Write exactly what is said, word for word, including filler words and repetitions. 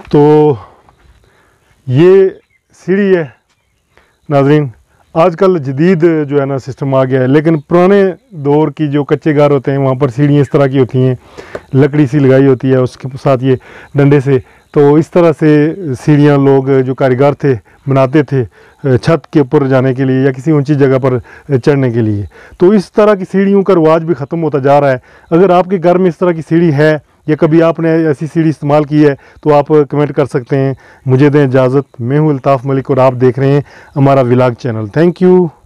तो ये सीढ़ी है नाज़रीन। आजकल जदीद जो है ना सिस्टम आ गया है, लेकिन पुराने दौर की जो कच्चे घर होते हैं वहाँ पर सीढ़ियाँ इस तरह की होती हैं, लकड़ी सी लगाई होती है, उसके साथ ये डंडे से। तो इस तरह से सीढ़ियाँ लोग जो कारीगर थे बनाते थे छत के ऊपर जाने के लिए या किसी ऊंची जगह पर चढ़ने के लिए। तो इस तरह की सीढ़ियों का रिवाज भी ख़त्म होता जा रहा है। अगर आपके घर में इस तरह की सीढ़ी है या कभी आपने ऐसी सीढ़ी इस्तेमाल की है तो आप कमेंट कर सकते हैं। मुझे दें इजाज़त। मैं हूँ अल्ताफ़ मलिक और आप देख रहे हैं हमारा व्लॉग चैनल। Thank you.